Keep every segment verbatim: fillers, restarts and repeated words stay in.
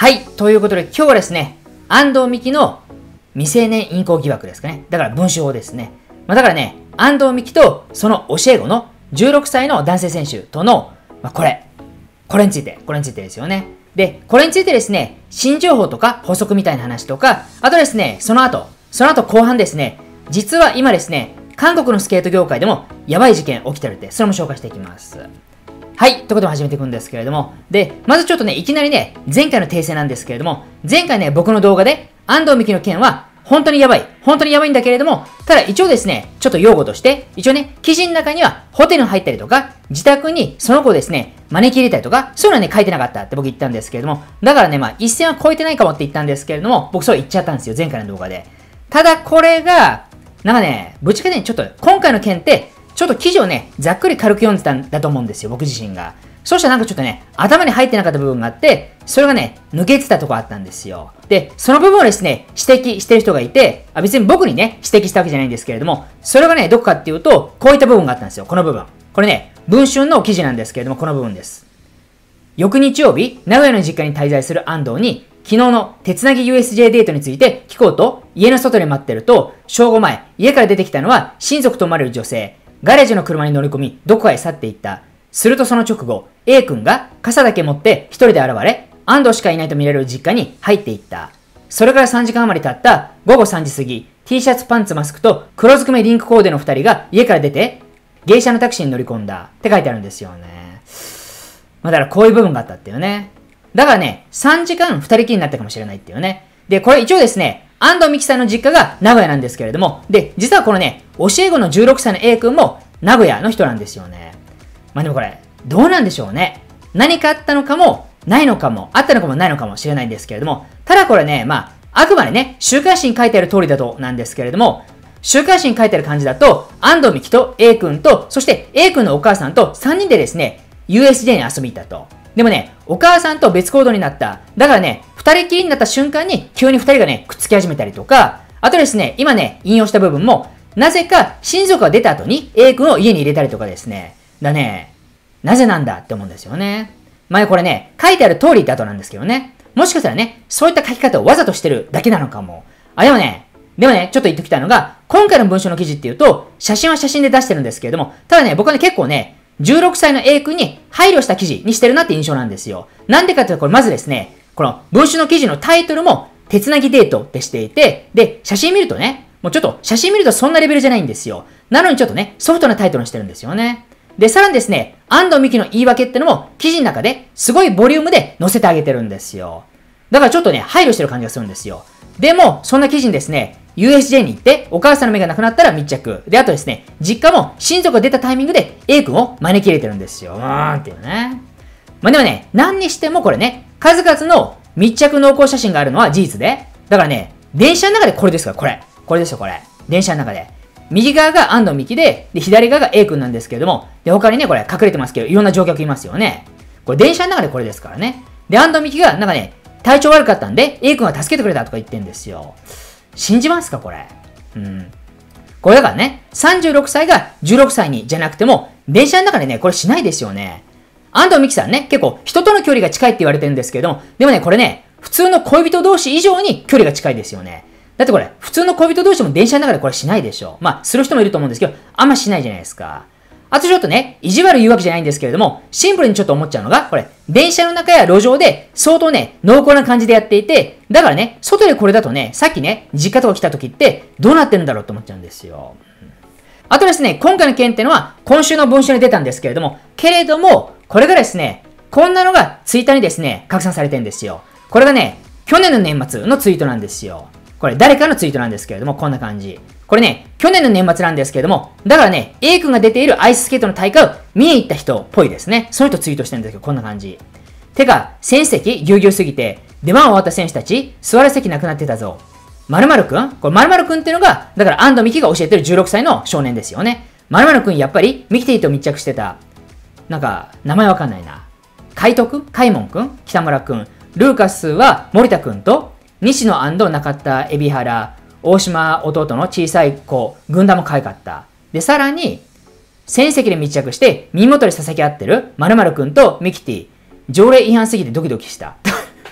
はい。ということで、今日はですね、安藤美希の未成年淫行疑惑ですかね。だから文章法ですね。まあ、だからね、安藤美希とその教え子のじゅうろくさいの男性選手との、まあ、これ、これについて、これについてですよね。で、これについてですね、新情報とか補足みたいな話とか、あとですね、その後、その後後半ですね、実は今ですね、韓国のスケート業界でもやばい事件起きてるって、それも紹介していきます。はい。ということで始めていくんですけれども。で、まずちょっとね、いきなりね、前回の訂正なんですけれども、前回ね、僕の動画で、安藤美希の件は、本当にやばい。本当にやばいんだけれども、ただ一応ですね、ちょっと用語として、一応ね、記事の中には、ホテルに入ったりとか、自宅にその子をですね、招き入れたりとか、そういうのはね、書いてなかったって僕言ったんですけれども、だからね、まあ、一線は超えてないかもって言ったんですけれども、僕そう言っちゃったんですよ、前回の動画で。ただこれが、なんかね、ぶっちゃけね、ちょっと、今回の件って、ちょっと記事をね、ざっくり軽く読んでたんだと思うんですよ、僕自身が。そうしたらなんかちょっとね、頭に入ってなかった部分があって、それがね、抜けてたとこあったんですよ。で、その部分をですね、指摘してる人がいて、あ、別に僕にね、指摘したわけじゃないんですけれども、それがね、どこかっていうと、こういった部分があったんですよ、この部分。これね、文春の記事なんですけれども、この部分です。翌日曜日、名古屋の実家に滞在する安藤に、昨日の手つなぎ ユーエスジェー デートについて聞こうと、家の外で待ってると、正午前、家から出てきたのは親族と思われる女性。ガレージの車に乗り込み、どこかへ去っていった。するとその直後、A 君が傘だけ持って一人で現れ、安藤しかいないと見られる実家に入っていった。それからさんじかん余り経った午後さんじ過ぎ、T シャツ、パンツ、マスクと黒ずくめリンクコーデの二人が家から出て、芸者のタクシーに乗り込んだって書いてあるんですよね。まあだからこういう部分があったっていうね。だからね、さんじかん二人きりになったかもしれないっていうね。で、これ一応ですね、安藤美希さんの実家が名古屋なんですけれども、で、実はこのね、教え子のじゅうろくさいの A 君も名古屋の人なんですよね。まあでもこれ、どうなんでしょうね。何かあったのかも、ないのかも、あったのかもないのかもしれないんですけれども、ただこれね、まあ、あくまでね、週刊誌に書いてある通りだとなんですけれども、週刊誌に書いてある感じだと、安藤美希と A 君と、そして A 君のお母さんとさんにんでですね、ユーエスジェー に遊びに行ったと。でもね、お母さんと別行動になった。だからね、二人きりになった瞬間に、急に二人がね、くっつき始めたりとか、あとですね、今ね、引用した部分も、なぜか親族が出た後に A 君を家に入れたりとかですね。だね、なぜなんだって思うんですよね。前これね、書いてある通りだとなんですけどね。もしかしたらね、そういった書き方をわざとしてるだけなのかも。あ、でもね、でもね、ちょっと言っておきたいのが、今回の文章の記事っていうと、写真は写真で出してるんですけれども、ただね、僕はね、結構ね、じゅうろくさいの A 君に配慮した記事にしてるなって印象なんですよ。なんでかっていうと、これまずですね、この文春の記事のタイトルも、手つなぎデートってしていて、で、写真見るとね、もうちょっと写真見るとそんなレベルじゃないんですよ。なのにちょっとね、ソフトなタイトルにしてるんですよね。で、さらにですね、安藤美希の言い訳ってのも記事の中ですごいボリュームで載せてあげてるんですよ。だからちょっとね、配慮してる感じがするんですよ。でも、そんな記事にですね、ユーエスジェー に行って、お母さんの目がなくなったら密着。で、あとですね、実家も親族が出たタイミングで A 君を招き入れてるんですよ。うーんっていうね。まあでもね、何にしてもこれね、数々の密着濃厚写真があるのは事実で、だからね、電車の中でこれですから、これ。これですよ、これ。電車の中で。右側が安藤美希で、で、左側が A 君なんですけれども、で、他にね、これ隠れてますけど、いろんな乗客いますよね。これ電車の中でこれですからね。で、安藤美希が、なんかね、体調悪かったんで、A 君が助けてくれたとか言ってんですよ。信じますか、これ。うん。これだからね、さんじゅうろくさいがじゅうろくさいにじゃなくても、電車の中でね、これしないですよね。安藤美希さんね、結構人との距離が近いって言われてるんですけれども、でもね、これね、普通の恋人同士以上に距離が近いですよね。だってこれ、普通の恋人同士も電車の中でこれしないでしょ。まあ、する人もいると思うんですけど、あんましないじゃないですか。あとちょっとね、意地悪言うわけじゃないんですけれども、シンプルにちょっと思っちゃうのが、これ、電車の中や路上で相当ね、濃厚な感じでやっていて、だからね、外でこれだとね、さっきね、実家とか来た時って、どうなってるんだろうと思っちゃうんですよ。あとですね、今回の件っていうのは、今週の文章に出たんですけれども、けれども、これがですね、こんなのがツイッターにですね、拡散されてるんですよ。これがね、去年の年末のツイートなんですよ。これ誰かのツイートなんですけれども、こんな感じ。これね、去年の年末なんですけれども、だからね、A 君が出ているアイススケートの大会を見に行った人っぽいですね。その人ツイートしてるんですけど、こんな感じ。てか、選手席ぎゅうぎゅうすぎて、出番終わった選手たち、座る席なくなってたぞ。〇〇くんこれ〇〇くんっていうのが、だから安藤美希が教えてるじゅうろくさいの少年ですよね。〇〇くんやっぱりミキティと密着してた。なんか、名前わかんないな。海斗くん海門くん北村くん。ルーカスは森田くんと、西野中田海老原、大島弟の小さい子、軍団も可愛かった。で、さらに、戦績で密着して、耳元で捧げ合ってる〇〇くんとミキティ。条例違反すぎてドキドキした。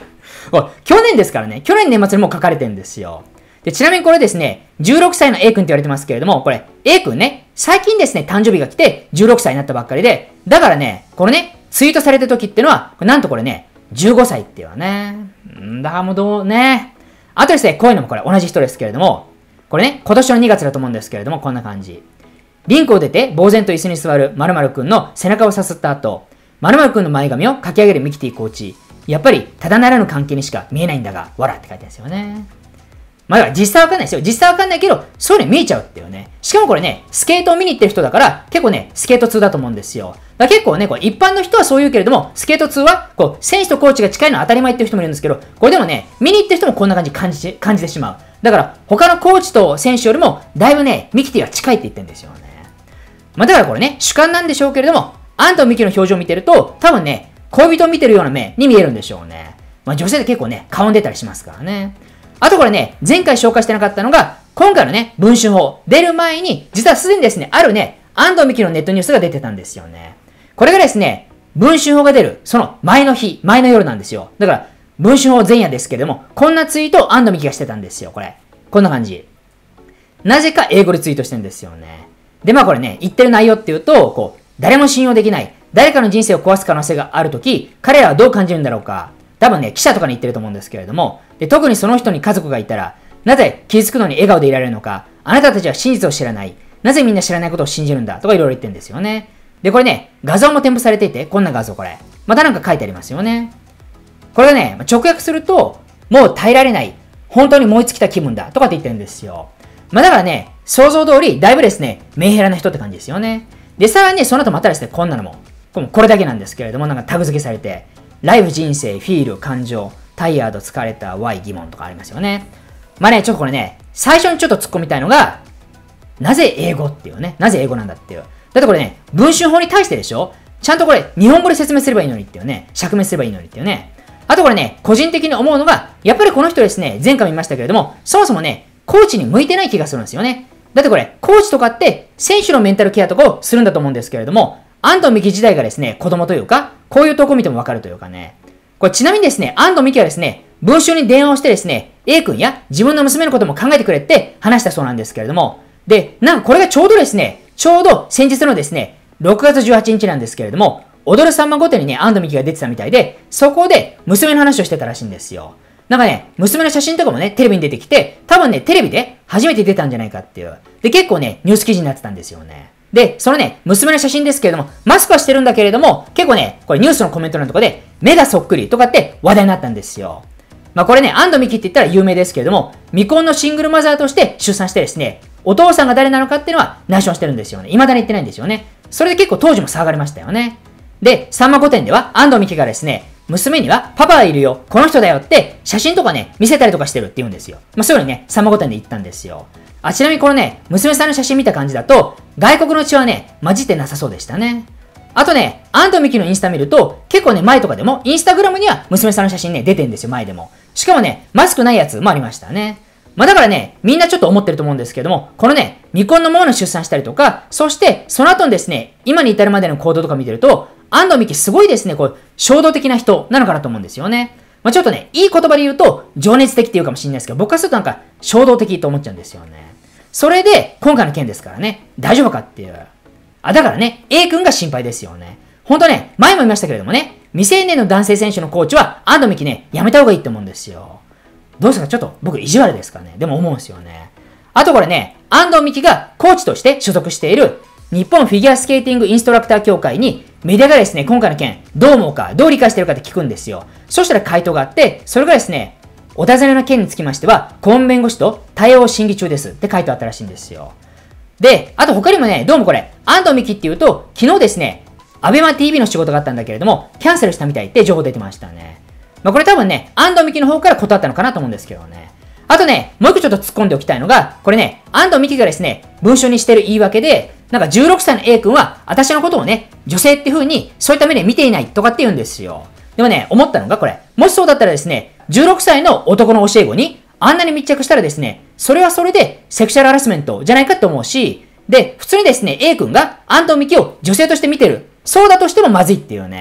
これ去年ですからね。去年年末にもう書かれてるんですよ。で、ちなみにこれですね、じゅうろくさいの A 君って言われてますけれども、これ A 君ね、最近ですね、誕生日が来てじゅうろくさいになったばっかりで、だからね、このね、ツイートされた時っていうのは、なんとこれね、じゅうごさいっていうのはね。んだからもうどうね。あとですね、こういうのもこれ同じ人ですけれども、これね、今年のにがつだと思うんですけれども、こんな感じ。リンクを出て、呆然と椅子に座る〇〇くんの背中をさすった後、〇〇くんの前髪をかき上げるミキティコーチ。やっぱり、ただならぬ関係にしか見えないんだが、わらって書いてあるんですよね。まあ、だから実際わかんないですよ。実際わかんないけど、そういうの見えちゃうっていうね。しかもこれね、スケートを見に行ってる人だから、結構ね、スケート通だと思うんですよ。だから結構ね、これ一般の人はそう言うけれども、スケート通は、こう、選手とコーチが近いのは当たり前っていう人もいるんですけど、これでもね、見に行ってる人もこんな感じ感じ、感じてしまう。だから、他のコーチと選手よりも、だいぶね、ミキティは近いって言ってるんですよね。まあ、だからこれね、主観なんでしょうけれども、アンとミキの表情を見てると、多分ね、恋人を見てるような目に見えるんでしょうね。まあ、女性って結構ね、顔に出たりしますからね。あとこれね、前回紹介してなかったのが、今回のね、文春法、出る前に、実はすでにですね、あるね、安藤美希のネットニュースが出てたんですよね。これがですね、文春法が出る、その前の日、前の夜なんですよ。だから、文春法前夜ですけれども、こんなツイートを安藤美希がしてたんですよ、これ。こんな感じ。なぜか英語でツイートしてるんですよね。で、まあこれね、言ってる内容っていうと、こう、誰も信用できない、誰かの人生を壊す可能性があるとき、彼らはどう感じるんだろうか。多分ね、記者とかに言ってると思うんですけれども、で特にその人に家族がいたら、なぜ傷つくのに笑顔でいられるのか、あなたたちは真実を知らない、なぜみんな知らないことを信じるんだ、とかいろいろ言ってるんですよね。で、これね、画像も添付されていて、こんな画像これ。またなんか書いてありますよね。これがね、直訳すると、もう耐えられない、本当に燃え尽きた気分だ、とかって言ってるんですよ。まあだからね、想像通り、だいぶですね、メンヘラな人って感じですよね。で、さらにその後またですね、こんなのも、これだけなんですけれども、なんかタグ付けされて、ライフ、人生、フィール、感情、タイヤード、疲れた、ワイ、疑問とかありますよね。まあね、ちょっとこれね、最初にちょっと突っ込みたいのが、なぜ英語っていうね、なぜ英語なんだっていう。だってこれね、文春法に対してでしょ、ちゃんとこれ、日本語で説明すればいいのにっていうね、釈明すればいいのにっていうね。あとこれね、個人的に思うのが、やっぱりこの人ですね、前回見ましたけれども、そもそもね、コーチに向いてない気がするんですよね。だってこれ、コーチとかって、選手のメンタルケアとかをするんだと思うんですけれども、安藤美希自体がですね、子供というか、こういうとこ見てもわかるというかね。これちなみにですね、安藤美希はですね、文春に電話をしてですね、A 君や自分の娘のことも考えてくれって話したそうなんですけれども、で、なんかこれがちょうどですね、ちょうど先日のですね、ろくがつじゅうはちにちなんですけれども、踊るさんま御殿にね、安藤美希が出てたみたいで、そこで娘の話をしてたらしいんですよ。なんかね、娘の写真とかもね、テレビに出てきて、多分ね、テレビで初めて出たんじゃないかっていう。で、結構ね、ニュース記事になってたんですよね。で、そのね、娘の写真ですけれども、マスクはしてるんだけれども、結構ね、これニュースのコメント欄とかで、目がそっくりとかって話題になったんですよ。まあこれね、安藤美希って言ったら有名ですけれども、未婚のシングルマザーとして出産してですね、お父さんが誰なのかっていうのは内緒してるんですよね。未だに言ってないんですよね。それで結構当時も騒がれましたよね。で、さんま御殿では安藤美希がですね、娘にはパパがいるよ、この人だよって写真とかね、見せたりとかしてるって言うんですよ。まあそういうのね、さんま御殿で言ったんですよ。あ、ちなみにこのね、娘さんの写真見た感じだと、外国の血はね、混じってなさそうでしたね。あとね、安藤美希のインスタ見ると、結構ね、前とかでも、インスタグラムには娘さんの写真ね、出てんですよ、前でも。しかもね、マスクないやつもありましたね。まあだからね、みんなちょっと思ってると思うんですけども、このね、未婚のままの出産したりとか、そして、その後にですね、今に至るまでの行動とか見てると、安藤美希すごいですね、こう、衝動的な人なのかなと思うんですよね。まあちょっとね、いい言葉で言うと、情熱的っていうかもしれないですけど、僕からするとなんか、衝動的と思っちゃうんですよね。それで、今回の件ですからね、大丈夫かっていう。あ、だからね、A 君が心配ですよね。ほんとね、前も言いましたけれどもね、未成年の男性選手のコーチは、安藤美希ね、やめた方がいいと思うんですよ。どうですか、ちょっと、僕意地悪ですかね。でも思うんですよね。あとこれね、安藤美希がコーチとして所属している、日本フィギュアスケーティングインストラクター協会に、メディアがですね、今回の件、どう思うか、どう理解してるかって聞くんですよ。そしたら回答があって、それがですね、お尋ねの件につきましては、顧問弁護士と対応審議中ですって回答あったらしいんですよ。で、あと他にもね、どうもこれ、安藤美希っていうと、昨日ですね、アベマ ティービー の仕事があったんだけれども、キャンセルしたみたいって情報出てましたね。まあこれ多分ね、安藤美希の方から断ったのかなと思うんですけどね。あとね、もう一個ちょっと突っ込んでおきたいのが、これね、安藤美希がですね、文書にしてる言い訳で、なんかじゅうろくさいの A 君は、私のことをね、女性って風に、そういった目で見ていないとかって言うんですよ。でもね、思ったのがこれ、もしそうだったらですね、じゅうろくさいの男の教え子に、あんなに密着したらですね、それはそれでセクシャルハラスメントじゃないかって思うし、で、普通にですね、A 君が安藤美希を女性として見てる。そうだとしてもまずいっていうね。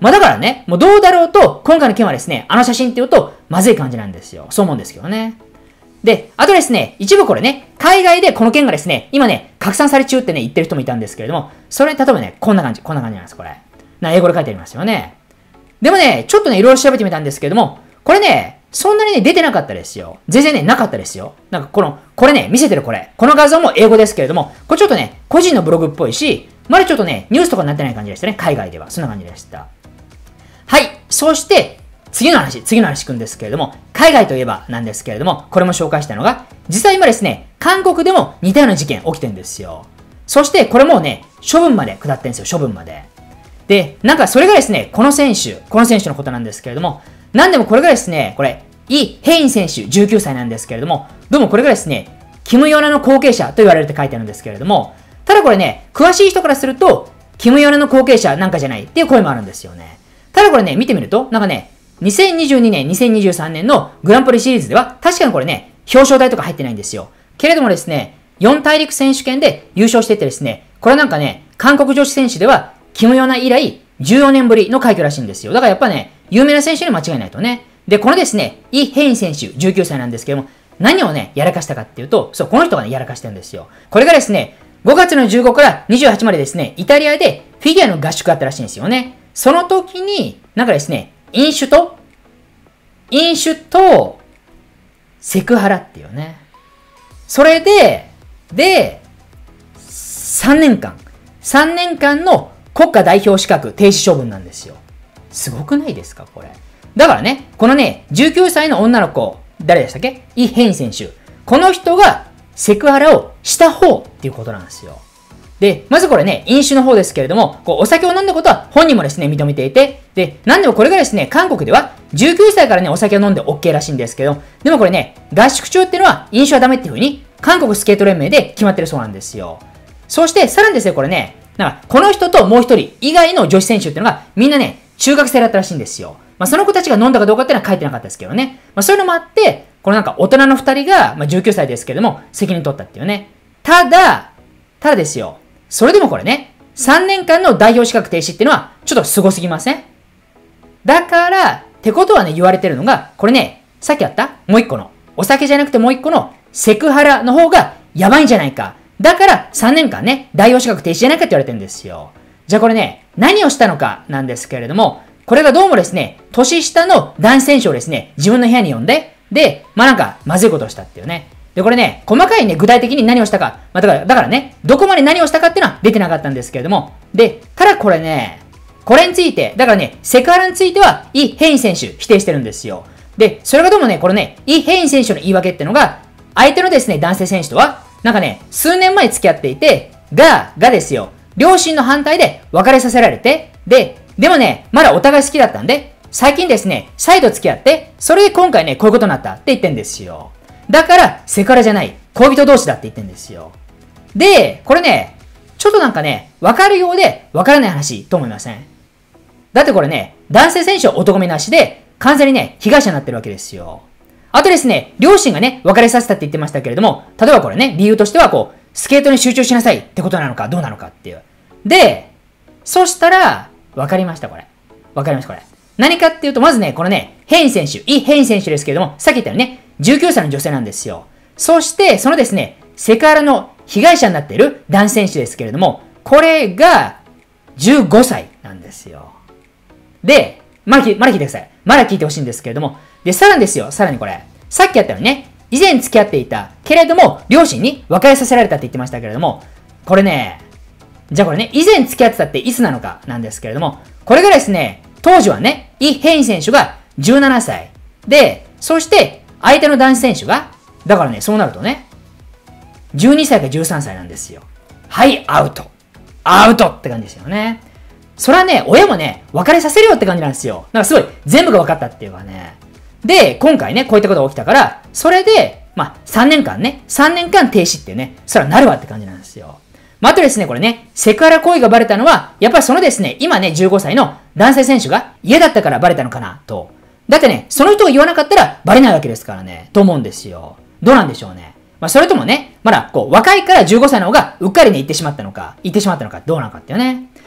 まあだからね、もうどうだろうと、今回の件はですね、あの写真って言うと、まずい感じなんですよ。そう思うんですけどね。で、あとですね、一部これね、海外でこの件がですね、今ね、拡散され中ってね、言ってる人もいたんですけれども、それ、例えばね、こんな感じ、こんな感じなんです、これ。な、英語で書いてありますよね。でもね、ちょっとね、いろいろ調べてみたんですけれども、これね、そんなにね、出てなかったですよ。全然ね、なかったですよ。なんかこの、これね、見せてるこれ。この画像も英語ですけれども、これちょっとね、個人のブログっぽいし、まだちょっとね、ニュースとかになってない感じでしたね、海外では。そんな感じでした。はい。そして、次の話、次の話くんですけれども、海外といえばなんですけれども、これも紹介したのが、実際今ですね、韓国でも似たような事件起きてるんですよ。そして、これもうね、処分まで下ってるんですよ、処分まで。で、なんかそれがですね、この選手、この選手のことなんですけれども、なんでもこれがですね、これ、イ・ヘイン選手、じゅうきゅうさいなんですけれども、どうもこれがですね、キム・ヨナの後継者と言われるって書いてあるんですけれども、ただこれね、詳しい人からすると、キム・ヨナの後継者なんかじゃないっていう声もあるんですよね。ただこれね、見てみると、なんかね、にせんにじゅうにねん、にせんにじゅうさんねんのグランプリシリーズでは、確かにこれね、表彰台とか入ってないんですよ。けれどもですね、よん大陸選手権で優勝しててですね、これなんかね、韓国女子選手では、キム・ヨナ以来、じゅうよねんぶりの快挙らしいんですよ。だからやっぱね、有名な選手に間違いないとね。で、このですね、イ・ヘイン選手、じゅうきゅうさいなんですけども、何をね、やらかしたかっていうと、そう、この人がね、やらかしてるんですよ。これがですね、ごがつのじゅうごからにじゅうはちまでですね、イタリアでフィギュアの合宿あったらしいんですよね。その時に、なんかですね、飲酒と、飲酒と、セクハラっていうね。それで、で、さんねんかん。さんねんかんの国家代表資格停止処分なんですよ。すごくないですか、これ。だからね、このね、じゅうきゅうさいの女の子、誰でしたっけ？イ・ヘイン選手。この人がセクハラをした方っていうことなんですよ。で、まずこれね、飲酒の方ですけれども、こうお酒を飲んだことは本人もですね、認めていて、で、なんでもこれがですね、韓国ではじゅうきゅうさいからね、お酒を飲んで OK らしいんですけど、でもこれね、合宿中っていうのは飲酒はダメっていう風に、韓国スケート連盟で決まってるそうなんですよ。そして、さらにですね、これね、なんか、この人ともう一人以外の女子選手っていうのが、みんなね、中学生だったらしいんですよ。まあ、その子たちが飲んだかどうかっていうのは書いてなかったですけどね。まあ、そういうのもあって、このなんか大人の二人が、まあ、じゅうきゅうさいですけども、責任取ったっていうね。ただ、ただですよ。それでもこれね、さんねんかんの代表資格停止っていうのは、ちょっと凄すぎません？だから、ってことはね、言われてるのが、これね、さっきあったもう一個の、お酒じゃなくてもう一個の、セクハラの方がやばいんじゃないか。だから、さんねんかんね、代表資格停止じゃないかって言われてるんですよ。じゃあこれね、何をしたのかなんですけれども、これがどうもですね、年下の男子選手をですね、自分の部屋に呼んで、で、まあ、なんか、まずいことをしたっていうね。で、これね、細かいね、具体的に何をしたか。まあ、だから、だからね、どこまで何をしたかっていうのは出てなかったんですけれども。で、ただこれね、これについて、だからね、セクハラについては、イ・ヘイン選手否定してるんですよ。で、それがどうもね、これね、イ・ヘイン選手の言い訳っていうのが、相手のですね、男性選手とは、なんかね、数年前付き合っていて、が、がですよ、両親の反対で別れさせられて、で、でもね、まだお互い好きだったんで、最近ですね、再度付き合って、それで今回ね、こういうことになったって言ってんですよ。だから、セクハラじゃない、恋人同士だって言ってんですよ。で、これね、ちょっとなんかね、わかるようで、わからない話と思いません？だってこれね、男性選手は男目なしで、完全にね、被害者になってるわけですよ。あとですね、両親がね、別れさせたって言ってましたけれども、例えばこれね、理由としてはこう、スケートに集中しなさいってことなのか、どうなのかっていう。で、そしたら、わかりました、これ。わかりました、これ。何かっていうと、まずね、このね、ヘイン選手、イ・ヘイン選手ですけれども、さっき言ったようにね、じゅうきゅうさいの女性なんですよ。そして、そのですね、セクハラの被害者になっている男子選手ですけれども、これが、じゅうごさいなんですよ。で、まだ聞いて、まだ聞いてください。まだ聞いてほしいんですけれども、で、さらにですよ、さらにこれ。さっきやったようにね、以前付き合っていたけれども、両親に別れさせられたって言ってましたけれども、これね、じゃあこれね、以前付き合ってたっていつなのかなんですけれども、これがですね、当時はね、イ・ヘイン選手がじゅうななさい。で、そして相手の男子選手が、だからね、そうなるとね、じゅうにさいかじゅうさんさいなんですよ。はい、アウト。アウトって感じですよね。それはね、親もね、別れさせるよって感じなんですよ。なんかすごい、全部が分かったっていうかね。で、今回ね、こういったことが起きたから、それで、まあ、さんねんかんね、さんねんかん停止ってね、それはなるわって感じなんですよ。まあ、あとですね、これね、セクハラ行為がバレたのは、やっぱりそのですね、今ね、じゅうごさいの男性選手が嫌だったからバレたのかな、と。だってね、その人が言わなかったらバレないわけですからね、と思うんですよ。どうなんでしょうね。まあ、それともね、まだ、こう、若いからじゅうごさいの方がうっかりね、言ってしまったのか、言ってしまったのか、どうなのかっていうね。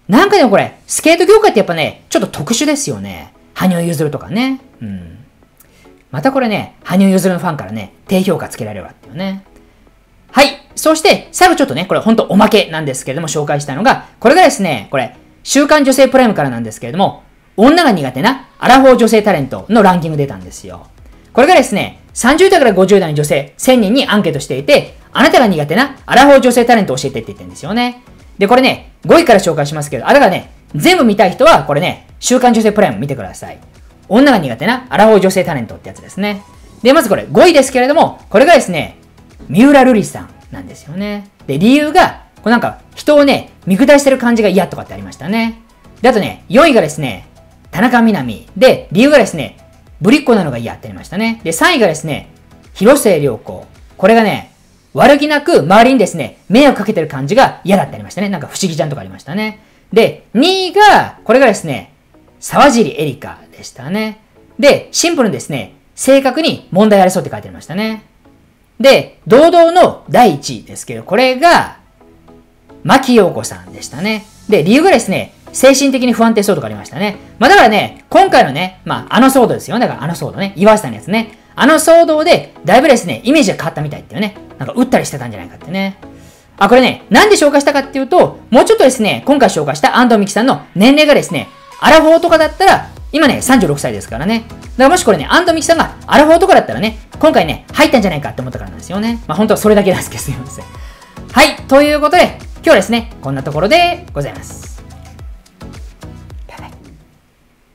なんかでもこれ、スケート業界ってやっぱね、ちょっと特殊ですよね。羽生結弦とかね。うん。またこれね、羽生結弦のファンからね、低評価つけられるわっていうね。はい。そして、最後ちょっとね、これほんとおまけなんですけれども、紹介したのが、これがですね、これ、週刊女性プライムからなんですけれども、女が苦手なアラフォー女性タレントのランキング出たんですよ。これがですね、さんじゅう代からごじゅう代の女性せんにんにアンケートしていて、あなたが苦手なアラフォー女性タレントを教えてって言ってるんですよね。で、これね、ごいから紹介しますけど、あれがね、全部見たい人は、これね、週刊女性プライム見てください。女が苦手なアラフォー女性タレントってやつですね。で、まずこれごいですけれども、これがですね、三浦瑠麗さんなんですよね。で、理由が、これなんか、人をね、見下してる感じが嫌とかってありましたね。で、あとね、よんいがですね、田中みな実。で、理由がですね、ぶりっ子なのが嫌ってありましたね。で、さんいがですね、広末涼子。これがね、悪気なく周りにですね、迷惑かけてる感じが嫌だってありましたね。なんか不思議ちゃんとかありましたね。で、にいが、これがですね、沢尻エリカでしたね。で、シンプルにですね、正確に問題ありそうって書いてありましたね。で、堂々のだいいちいですけど、これが、牧陽子さんでしたね。で、理由がですね、精神的に不安定そうとかありましたね。まあだからね、今回のね、まああの騒動ですよ。だからあの騒動ね、岩橋さんのやつね。あの騒動で、だいぶですね、イメージが変わったみたいっていうね。なんか打ったりしてたんじゃないかってね。あ、これね、なんで紹介したかっていうと、もうちょっとですね、今回紹介した安藤美希さんの年齢がですね、アラフォーとかだったら、今ね、さんじゅうろくさいですからね。だからもしこれね、安藤美希さんがアラフォーとかだったらね、今回ね、入ったんじゃないかって思ったからなんですよね。まあ本当はそれだけなんですけど、すみません。はい、ということで、今日はですね、こんなところでございます。